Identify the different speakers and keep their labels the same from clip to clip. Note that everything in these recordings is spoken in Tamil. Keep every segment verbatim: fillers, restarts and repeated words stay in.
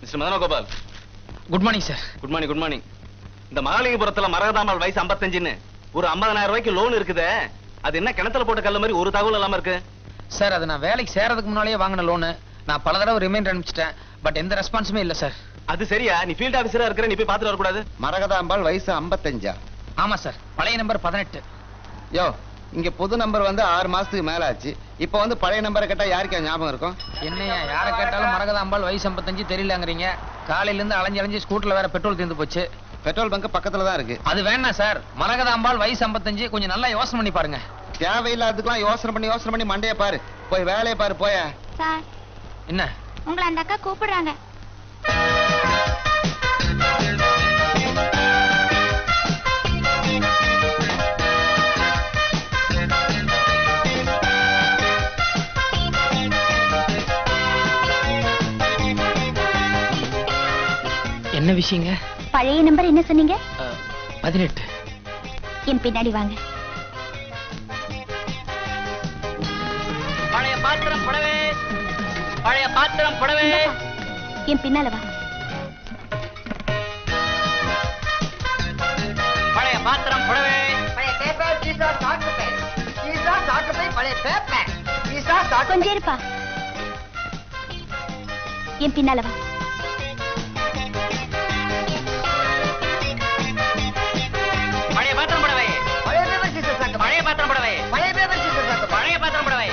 Speaker 1: Mister Madana Gopal.
Speaker 2: Good morning sir.
Speaker 1: Good morning good morning. இந்த மகாலிங்கபுரத்துல மரகதாம்பாள் வயசு ஐம்பத்தஞ்சுன்னு ஒரு ஐம்பதாயிரம் ரூபாய்க்கு லோன் இருக்குதே, அது என்ன கிணத்துல போட்ட கல்ல மாதிரி ஒரு தகவல் இல்லாம இருக்கு?
Speaker 2: சார் அது நான் வேலைக்கு சேரதுக்கு முன்னாலேயே வாங்கின லோனு. நான் பல தடவை ரிமைண்டர் அனுப்பிச்சிட்டேன். பட் எந்த ரெஸ்பான்ஸுமே இல்ல சார்.
Speaker 1: அது சரியா? நீ ஃபீல்ட் ஆபீசரா இருக்கிற, நீ போய் பாத்துட்டு வரக்கூடாது?
Speaker 3: மரகதாம்பாள் வயசு ஐம்பத்தஞ்சா?
Speaker 2: ஆமா சார், பழைய நம்பர் பதினெட்டு.
Speaker 3: யோ, இங்க புது நம்பர் வந்து ஆறு மாசத்துக்கு மேல ஆச்சு. இப்ப வந்து பழைய நம்பரை கேட்டா யாருக்கா ஞாபகம் இருக்கும்?
Speaker 2: என்னையா யாரை கேட்டாலும் மரகதாம்பாள் வயசு ஐம்பத்தஞ்சு தெரியலங்கிறீங்க. காலையில இருந்து அலைஞ்சு அலைஞ்சு ஸ்கூட்டர்ல வேற பெட்ரோல் தீர்ந்து போச்சு.
Speaker 3: பெட்ரோல் பங்க் பக்கத்துல தான் இருக்கு.
Speaker 2: அது வேணாம் சார். மரகதாம்பாள் வயசு ஐம்பத்தஞ்சு, கொஞ்சம் நல்லா யோசனை பண்ணி பாருங்க.
Speaker 3: தேவையில்லாதுக்கெல்லாம் யோசனை பண்ணி யோசனை பண்ணி மண்டைய பாரு. போய் வேலையை பாரு போய.
Speaker 4: சார்
Speaker 2: என்ன?
Speaker 4: உங்களை அந்த அக்கா கூப்பிடுறாங்க.
Speaker 2: என்ன விஷயங்க?
Speaker 4: பழைய நம்பர் என்ன சொன்னீங்க?
Speaker 2: பதினெட்டு.
Speaker 4: என் பின்னாடி வாங்க.
Speaker 2: பழைய பாத்திரம் புடவே, பழைய பாத்திரம் புடவே.
Speaker 4: என் பின்னால வா.
Speaker 2: பழைய பாத்திரம் புடவே,
Speaker 5: பழைய பேப்பர் சீசா சாக்கு பை சீசா சாக்கு பை பழைய பேப்பர் சீசா சாக்கு.
Speaker 4: கொஞ்சம் இருப்பா. என் பின்னால வா.
Speaker 2: பழைய பாத்திரம் புடவை,
Speaker 5: பழைய பேப்பர் சீசா சாக்கு
Speaker 2: பழைய பாத்திரம் புடவை,
Speaker 5: பழைய பேப்பர் சீசா சாக்கு
Speaker 2: பழைய பாத்திரம் புடவை.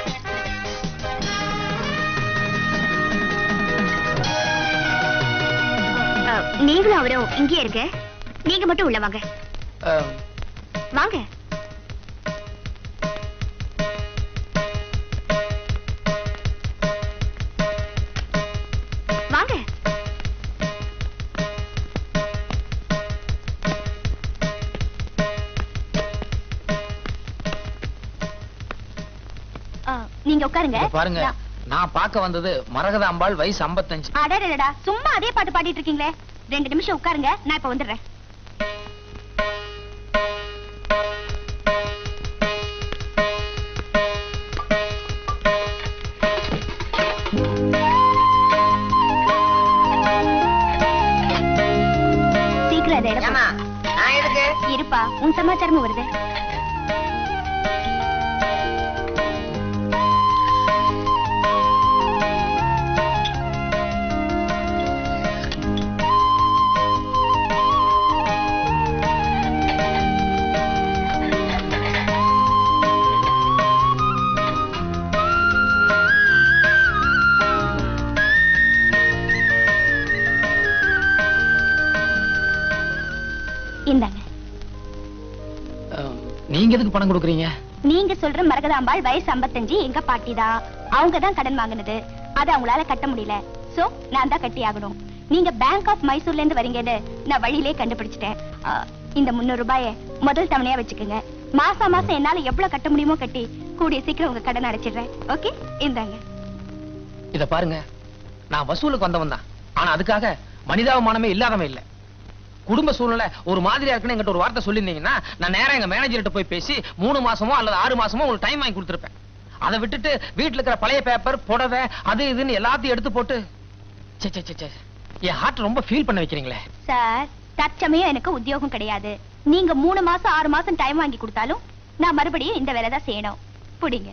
Speaker 4: நீங்களும் அவரும் இங்கே இருக்க. நீங்க மட்டும் உள்ள வாங்க. வாங்க. வாங்க. நீங்க உட்காருங்க.
Speaker 2: பாருங்க, நான் பார்க்க வந்தது மரகதாம்பாள் வயசு ஐம்பத்தஞ்சு.
Speaker 4: அடடடா, சும்மா அதே பாட்டு பாடிட்டு இருக்கீங்களே. ரெண்டு நிமிஷம் உட்காருங்க, நான் இப்ப வந்துடுறேன். சீக்கிரம் அதை எடுப்பா.
Speaker 5: நான் எதுக்கு?
Speaker 4: இருப்பா, உன் சமாச்சாரமும் வருது. இந்தாங்க.
Speaker 2: நீங்க எதுக்கு பணம் கொடுக்குறீங்க?
Speaker 4: நீங்க சொல்ற மரகதாம்பாள் வயசு ஐம்பத்தஞ்சு எங்க பாட்டிதான். அவங்க தான் கடன் வாங்கினது. அதை அவங்களால கட்ட முடியல. சோ நான் தான் கட்டி ஆகணும். நீங்க பேங்க் ஆஃப் மைசூர்ல இருந்து வரீங்கன்னு நான் வழியிலே கண்டுபிடிச்சிட்டேன். இந்த முன்னூறு ரூபாய முதல் தவணையா வச்சுக்கோங்க. மாசம் மாசம் என்னால எவ்வளவு கட்ட முடியுமோ கட்டி கூடிய சீக்கிரம் உங்க கடன் அடைச்சிடுறேன். ஓகே, இந்தாங்க.
Speaker 2: இத பாருங்க, நான் வசூலுக்கு வந்தவன் தான். ஆனா அதுக்காக மனிதாபிமானமே இல்லாதவன் இல்ல. குடும்ப சூழ்நிலை ஒரு மாதிரியா இருக்குன்னு என்கிட்ட ஒரு வார்த்தை சொல்லியிருந்தீங்கன்னா நான் நேரா எங்க மேனேஜர்கிட்ட போய் பேசி மூணு மாசமோ அல்லது ஆறு மாசமோ உங்களுக்கு டைம் வாங்கி கொடுத்துருப்பேன். அதை விட்டுட்டு வீட்டுல இருக்கிற பழைய பேப்பர் புடவை அது இதுன்னு எல்லாத்தையும் எடுத்து போட்டு சே சே சே என் ஹார்ட் ரொம்ப ஃபீல் பண்ண வைக்கிறீங்களே.
Speaker 4: சார், தற்சமயம் எனக்கு உத்தியோகம் கிடையாது. நீங்க மூணு மாசம் ஆறு மாசம் டைம் வாங்கி கொடுத்தாலும் நான் மறுபடியும் இந்த வேலை தான் செய்யணும். புடிங்க.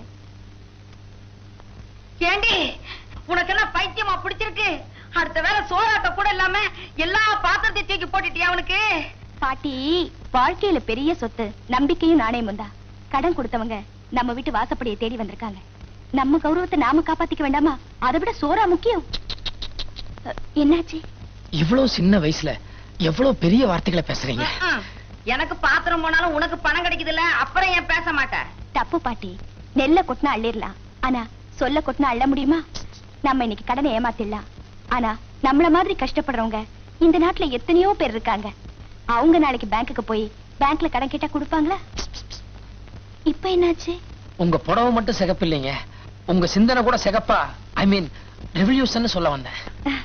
Speaker 5: ஏண்டி உனக்கு என்ன பைத்தியமா பிடிச்சிருக்கு? அடுத்த வேலை சோறாட்ட கூட இல்லாம எல்லா பாத்திரத்தையும் தூக்கி போட்டுட்டியா அவனுக்கு?
Speaker 4: பாட்டி, வாழ்க்கையில பெரிய சொத்து நம்பிக்கையும் நாணயமும் தான். கடன் கொடுத்தவங்க நம்ம வீட்டு வாசப்படியை தேடி வந்திருக்காங்க. நம்ம கௌரவத்தை நாம காப்பாத்திக்க வேண்டாமா? அதை விட சோறா முக்கியம். என்னாச்சு?
Speaker 2: இவ்வளவு சின்ன வயசுல எவ்வளவு பெரிய வார்த்தைகளை பேசுறீங்க.
Speaker 5: எனக்கு பாத்திரம் போனாலும் உனக்கு பணம் கிடைக்குதுல்ல, அப்புறம் ஏன் பேச மாட்டேன்?
Speaker 4: தப்பு பாட்டி. நெல்ல கொட்டினா அள்ளிடலாம், ஆனா சொல்ல கொட்டினா அள்ள முடியுமா? நம்ம இன்னைக்கு கடனை ஏமாத்திடலாம், ஆனா நம்மள மாதிரி கஷ்டப்படுறவங்க இந்த நாட்டுல எத்தனையோ பேர் இருக்காங்க. அவங்க நாளைக்கு பேங்க்குக்கு போய் பேங்க்ல கடன் கேட்டா கொடுப்பாங்களா? இப்ப என்னாச்சு?
Speaker 2: உங்க புடவை மட்டும் சிகப்பு இல்லைங்க, உங்க சிந்தனை கூட சிகப்பா. ஐ மீன் ரெவல்யூஷன் சொல்ல வந்தேன்.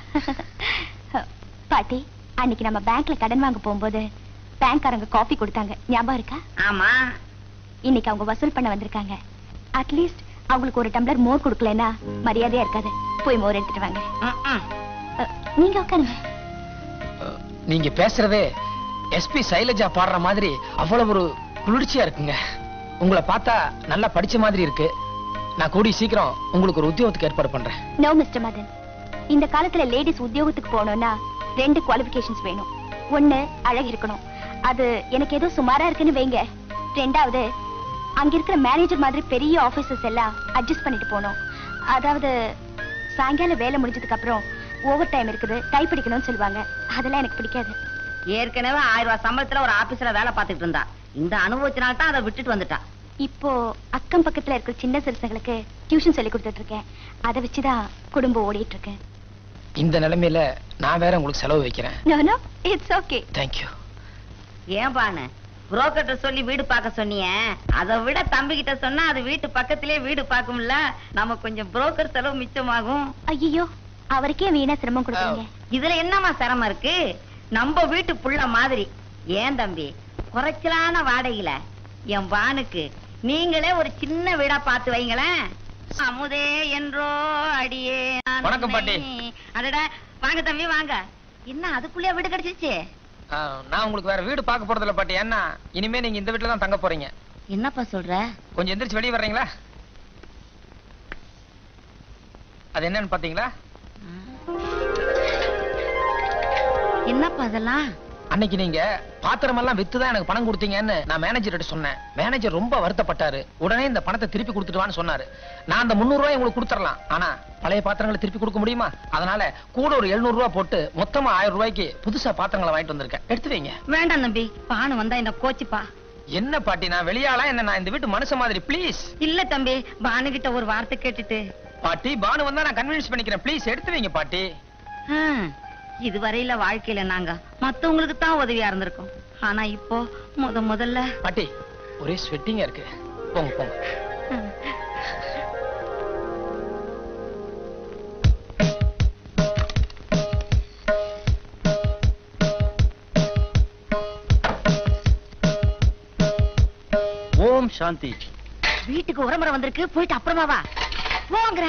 Speaker 4: பாட்டி, அன்னைக்கு நம்ம பேங்க்ல கடன் வாங்க போகும்போது பேங்க்காரங்க காபி கொடுத்தாங்க, ஞாபகம் இருக்கா?
Speaker 5: ஆமா.
Speaker 4: இன்னைக்கு அவங்க வசூல் பண்ண வந்திருக்காங்க. அட்லீஸ்ட் அவங்களுக்கு ஒரு டம்ளர் மோர் கொடுக்கலன்னா மரியாதையா இருக்காது. போய் மோர் எடுத்துட்டு வாங்க. நீங்க உட்காருங்க.
Speaker 2: நீங்க பேசுறதே எஸ்பி சைலஜா பாடுற மாதிரி அவ்வளவு ஒரு குளிர்ச்சியா இருக்குங்க. உங்களை பார்த்தா நல்லா படிச்ச மாதிரி இருக்கு. நான் கூடி சீக்கிரம் உங்களுக்கு ஒரு உத்தியோகத்துக்கு ஏற்பாடு பண்றேன்.
Speaker 4: நோ மிஸ்டர் மதன், இந்த காலத்துல லேடிஸ் உத்தியோகத்துக்கு போகணும்னா ரெண்டு குவாலிஃபிகேஷன்ஸ் வேணும். ஒண்ணு அழகு இருக்கணும், அது எனக்கு ஏதோ சுமாரா இருக்குன்னு வைங்க. ரெண்டாவது அங்க இருக்கிற மேனேஜர் மாதிரி பெரிய ஆபீசர்ஸ் எல்லாம் அட்ஜஸ்ட் பண்ணிட்டு போகணும். அதாவது சாயங்காலம் வேலை முடிஞ்சதுக்கு அப்புறம் ஓவர் டைம் இருக்குது, டைப் அடிக்கணும்னு சொல்லுவாங்க. அதெல்லாம் எனக்கு பிடிக்காது.
Speaker 5: ஏற்கனவே ஆயிரம் ரூபாய் சம்பளத்துல ஒரு ஆபீஸ்ல வேலை பார்த்துட்டு இருந்தா, இந்த அனுபவத்தினால தான் அதை விட்டுட்டு வந்துட்டா.
Speaker 4: இப்போ அக்கம் பக்கத்துல இருக்கிற சின்ன சிறுசங்களுக்கு டியூஷன் சொல்லி கொடுத்துட்டு இருக்கேன். அதை வச்சுதான் குடும்பம் ஓடிட்டு இருக்கேன்.
Speaker 2: இந்த நிலைமையில நான் வேற உங்களுக்கு செலவு வைக்கிறேன்.
Speaker 4: No no, it's okay.
Speaker 2: Thank you.
Speaker 5: ஏன் பானு புரோக்கர்ட்ட சொல்லி வீடு பார்க்க சொன்னீங்க, அதை விட தம்பி கிட்ட சொன்னா அது வீட்டு பக்கத்திலே வீடு பார்க்கும்ல, நம்ம கொஞ்சம் புரோக்கர் செலவு மிச்சமாகும்.
Speaker 4: ஐயோ, அவருக்கே வீணா சிரமம் கொடுக்குறீங்க.
Speaker 5: இதுல என்னமா சிரமம் இருக்கு? நம்ம வீட்டு புள்ள மாதிரி. ஏன் தம்பி, குறைச்சலான வாடகையில என் பானுக்கு நீங்களே ஒரு சின்ன வீடா பார்த்து வைங்களேன். அமுதே என்றோ அடியே.
Speaker 2: வணக்கம் பாட்டி.
Speaker 5: அடடா, வாங்க தம்பி வாங்க. என்ன அதுக்குள்ளே வீடு கிடைச்சிருச்சு?
Speaker 2: நான் உங்களுக்கு வேற வீடு பார்க்க போறதில்ல பாட்டி. ஏன்னா இனிமே நீங்க இந்த வீட்டுல தான் தங்க போறீங்க.
Speaker 5: என்னப்பா சொல்ற?
Speaker 2: கொஞ்சம் எந்திரிச்சு வெளியே வர்றீங்களா? அது என்னன்னு பாத்தீங்களா?
Speaker 5: என்னப்பா அதெல்லாம்?
Speaker 2: அன்னைக்கு நீங்க பாத்திரம் எல்லாம் வித்துதான் எனக்கு பணம் கொடுத்தீங்கன்னு நான் மேனேஜர்கிட்ட சொன்னேன். மேனேஜர் ரொம்ப வருத்தப்பட்டாரு. உடனே இந்த பணத்தை திருப்பி கொடுத்துட்டுவான்னு சொன்னாரு. நான் அந்த முன்னூறு ரூபாய் உங்களுக்கு கொடுத்துடலாம், ஆனா பழைய பாத்திரங்களை திருப்பி கொடுக்க முடியுமா? அதனால கூட ஒரு எழுநூறு ரூபாய் போட்டு மொத்தமா ஆயிரம் ரூபாய்க்கு புதுசா பாத்திரங்களை வாங்கிட்டு வந்திருக்கேன். எடுத்து வைங்க.
Speaker 5: வேண்டாம் தம்பி, பானு வந்தா என்ன கோச்சுப்பா.
Speaker 2: என்ன பாட்டி, நான் வெளியாளா என்ன? நான் இந்த வீட்டு மனுஷ மாதிரி. ப்ளீஸ்.
Speaker 5: இல்ல தம்பி, பானு கிட்ட ஒரு வார்த்தை கேட்டுட்டு.
Speaker 2: பாட்டி, பானு வந்தா நான் கன்வின்ஸ் பண்ணிக்கிறேன். ப்ளீஸ் எடுத்து வைங்க பாட்டி.
Speaker 5: இதுவரையில வாழ்க்கையில நாங்க மத்தவங்களுக்கு தான் உதவியா இருந்திருக்கோம். ஆனா இப்போ முத முதல்ல.
Speaker 2: பாட்டி, ஒரே ஸ்வெட்டிங்கா இருக்கு. போங்க போங்க.
Speaker 3: ஓம் சாந்தி.
Speaker 5: வீட்டுக்கு உரமுறை வந்திருக்கு, போயிட்டு அப்புறமா வா. போங்கிற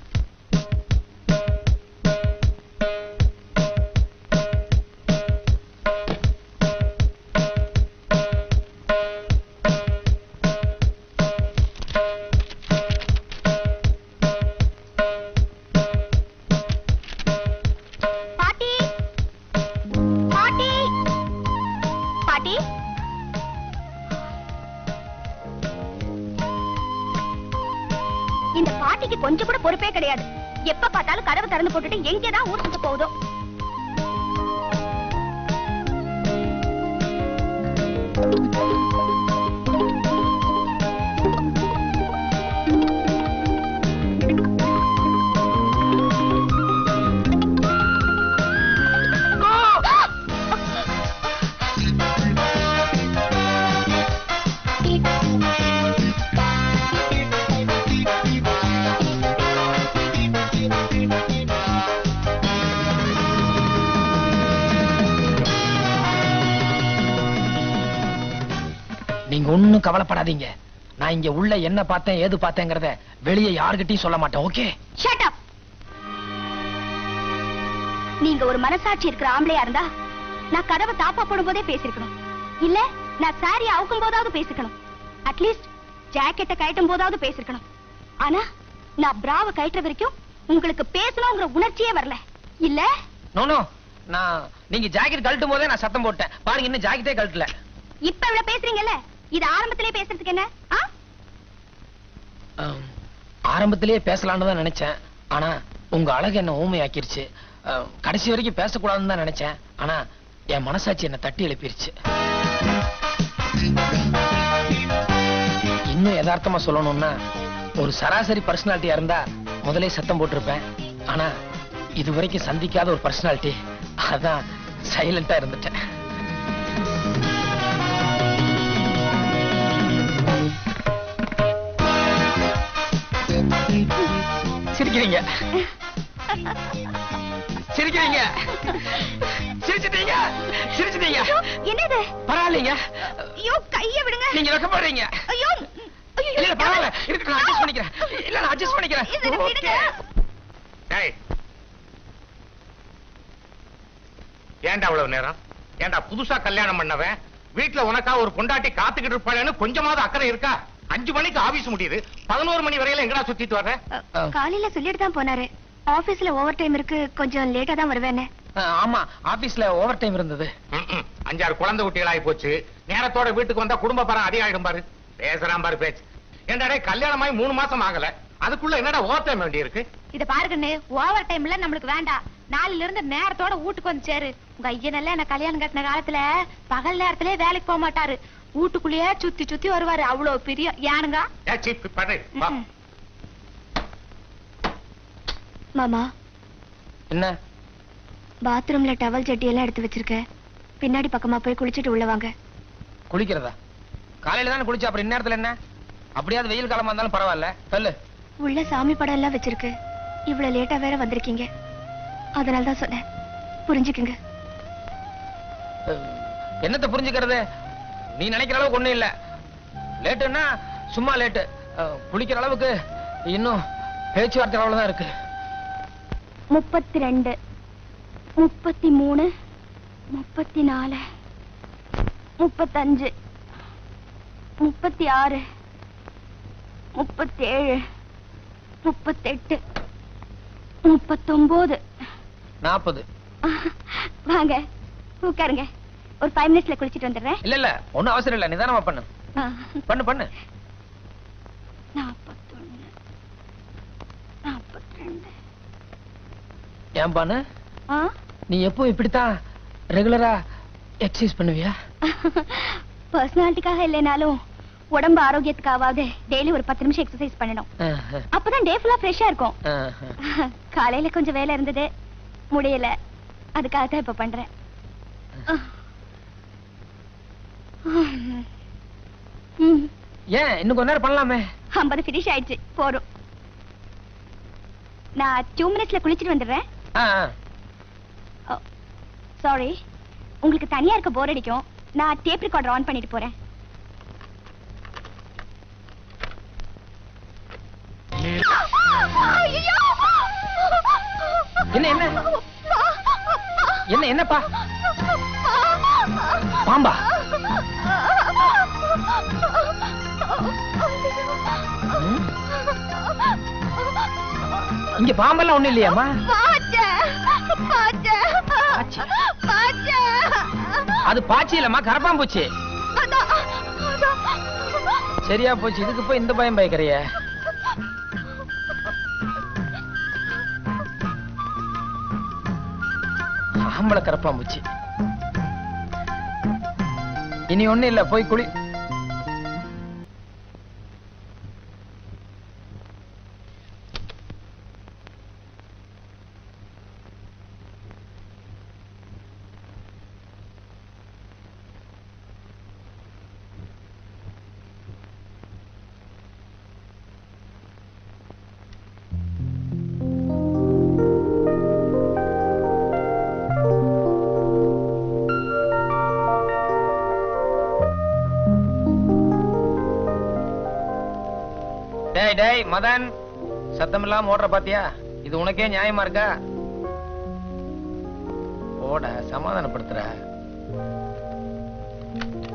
Speaker 4: இந்த பாட்டிக்கு கொஞ்சம் கூட பொறுப்பே கிடையாது. எப்ப பார்த்தாலும் கதவை திறந்து போட்டுட்டு எங்கேதான் ஊர் சுத்த போகுதோ.
Speaker 2: நீங்க ஒண்ணும் கவலைப்படாதீங்க. நான் இங்க உள்ள என்ன பார்த்தேன் ஏது பார்த்தேங்கிறத வெளியே யாருகிட்டயும் சொல்ல மாட்டேன். ஓகே?
Speaker 4: Shut up. நீங்க ஒரு மனசாட்சி இருக்கிற ஆம்பளையா இருந்தா நான் கதவை தாப்பா போடும் போதே பேசிருக்கணும். இல்ல நான் சாரி அவுக்கும் போதாவது பேசிக்கணும். அட்லீஸ்ட் ஜாக்கெட்டை கயட்டும் போதாவது பேசிருக்கணும். ஆனா நான் பிராவ கயற்ற வரைக்கும் உங்களுக்கு பேசணுங்கிற உணர்ச்சியே வரல. இல்ல
Speaker 2: நோ நோ, நான் நீங்க ஜாக்கெட் கழட்டும் போதே நான் சத்தம் போட்டேன். பாருங்க, இன்னும் ஜாக்கெட்டே கழட்டல.
Speaker 4: இப்ப இவ்வளவு பேசுறீங்கல்ல, இது ஆரம்பத்திலே பேசுறதுக்கு என்ன?
Speaker 2: ஆரம்பத்திலேயே பேசலாம்னு தான் நினைச்சேன். ஆனா உங்க அழகு என்ன ஊமையாக்கிருச்சு. கடைசி வரைக்கும் பேசக்கூடாதுன்னு தான் நினைச்சேன். ஆனா என் மனசாட்சி என்ன தட்டி எழுப்பிருச்சு. இன்னும் யதார்த்தமா சொல்லணும்னா, ஒரு சராசரி பர்சனாலிட்டியா இருந்தா முதலே சத்தம் போட்டிருப்பேன். ஆனா இது வரைக்கும் சந்திக்காத ஒரு பர்சனாலிட்டி, அதான் சைலண்டா இருந்துட்டேன். சிரிக்கிறீங்க சிரிக்கிறீங்க சிரிச்சிட்டீங்க சிரிச்சிட்டீங்க.
Speaker 4: என்னது?
Speaker 2: பரவாயில்லைங்க.
Speaker 4: ஐயோ, கைய விடுங்க.
Speaker 2: நீங்க வெக்கப்படுறீங்க.
Speaker 4: ஐயோ,
Speaker 2: இல்ல பரவாயில்ல, இருக்கு, நான் அட்ஜஸ்ட் பண்ணிக்கிறேன். இல்ல நான் அட்ஜஸ்ட் பண்ணிக்கிறேன்.
Speaker 4: இத விடுங்க.
Speaker 1: டேய்,
Speaker 6: ஏன்டா அவ்வளவு நேரம்? ஏன்டா புதுசா கல்யாணம் பண்ணவன் வீட்டுல உனக்கா ஒரு பொண்டாட்டி காத்துக்கிட்டு இருப்பாளேன்னு கொஞ்சமாவது அக்கறை இருக்கா? அஞ்சு மணிக்கு ஆபீஸ் முடியுது, பதினோரு மணி வரையில எங்கடா சுத்திட்டு வர்ற?
Speaker 4: காலையில சொல்லிட்டு தான் போனாரு. ஆபீஸ்ல ஓவர் டைம் இருக்கு, கொஞ்சம் லேட்டா தான் வருவேன்னு.
Speaker 2: ஆமா, ஆபீஸ்ல ஓவர் டைம் இருந்தது.
Speaker 6: ம்ம். அஞ்சாறு குழந்தை குட்டிகளாகி போச்சு. நேரத்தோட வீட்டுக்கு வந்தா குடும்ப பரம் அதிகாயிடும் பாரு. பேசுறான் பாரு பேச்சு. ஏன்டா கல்யாணமாயி மூணு மாசம் ஆகல, அதுக்குள்ள என்னடா ஓவர் டைம் வேண்டி இருக்கு?
Speaker 4: இத பாருங்கன்னு, ஓவர் டைம்ல நம்மளுக்கு வேண்டாம். நாளைல இருந்து நேரத்தோட வீட்டுக்கு வந்து சேரு. உங்க ஐயனல்ல என்ன கல்யாணம் கட்டின காலத்துல பகல் நேரத்திலே வேலைக்கு போக மாட்டாரு, வீட்டுக்குள்ளேயே சுத்தி சுத்தி வருவாரு. அவ்வளவு பெரிய யானுங்க. மாமா,
Speaker 2: என்ன
Speaker 4: பாத்ரூம்ல டவல் ஜட்டி எல்லாம் எடுத்து வச்சிருக்க, பின்னாடி பக்கமா போய் குளிச்சிட்டு உள்ள வாங்க.
Speaker 2: குளிக்கிறதா? காலையில தானே குளிச்சா, அப்புறம் இந்நேரத்துல என்ன? அப்படியாவது வெயில் காலமா இருந்தாலும் பரவாயில்ல, சொல்லு.
Speaker 4: உள்ள சாமி படம் எல்லாம் வச்சிருக்கு, இவ்வளவு லேட்டா வேற வந்திருக்கீங்க, அதனாலதான் சொன்னேன், புரிஞ்சுக்குங்க.
Speaker 2: என்னத்தை புரிஞ்சுக்கிறது? நீ நினைக்கிற அளவுக்கு ஒண்ணும் இல்ல. லேட்டுன்னா சும்மா லேட்டு, குளிக்கிற அளவுக்கு இன்னும் பேச்சுவார்த்தை அவ்வளவுதான் இருக்கு.
Speaker 4: முப்பத்தி ரெண்டு, முப்பத்தி மூணு, முப்பத்தி நாலு, முப்பத்தஞ்சு, முப்பத்தி ஆறு, முப்பத்தி ஏழு, முப்பத்தெட்டு, முப்பத்தொன்பது,
Speaker 2: நாற்பது.
Speaker 4: வாங்க உட்காருங்க, ஒரு ஃபைவ் மினிட்ஸ்ல குளிச்சிட்டு வந்துடுறேன்.
Speaker 2: இல்ல இல்ல, ஒண்ணும் அவசரம் இல்ல, நிதானமா பண்ணு. பண்ணு பண்ணு.
Speaker 4: நாற்பத்தொன்னு, நாற்பத்தி ரெண்டு.
Speaker 2: ஏன் பானு, நீ எப்போ இப்படித்தான் ரெகுலரா எக்ஸசைஸ் பண்ணுவியா?
Speaker 4: பர்சனாலிட்டிக்காக இல்லைனாலும் உடம்பு ஆரோக்கியத்துக்காவது டெய்லி ஒரு பத்து நிமிஷம் எக்ஸசைஸ் பண்ணணும். அப்பதான் டே ஃபுல்லா ஃப்ரெஷ்ஷா இருக்கும். காலையில கொஞ்சம் வேலை இருந்தது, முடியல, அதுக்காக தான் இப்ப பண்றேன்.
Speaker 2: ஏன் இன்னும் கொஞ்ச நேரம் பண்ணலாமே?
Speaker 4: ஐம்பது ஃபினிஷ் ஆயிடுச்சு, போறோம். நான் டூ மினிட்ஸ்ல குளிச்சிட்டு வந்துடுறேன். சாரி, உங்களுக்கு தனியா இருக்க போர் அடிக்கும், நான் டேப் ரெக்கார்டர் ஆன் பண்ணிட்டு போறேன்.
Speaker 2: என்ன என்ன என்ன என்னப்பா? பாம்பா? இங்க பாம்பெல்லாம் ஒண்ணு இல்லையாமா? அது பாச்சி இல்லம்மா, கரப்பாம்பூச்சி. சரியா போச்சு, இதுக்கு போய் இந்த பயம் பயக்கிறிய? ஆம்பளை கரப்பாம்பூச்சி. இனி ஒண்ணு இல்ல, போய் குளி. டேய் டேய் மதன், சத்தம் இல்லாம ஓடுற பாத்தியா? இது உனக்கே நியாயமா இருக்கா? ஓட சமாதானப்படுத்துற.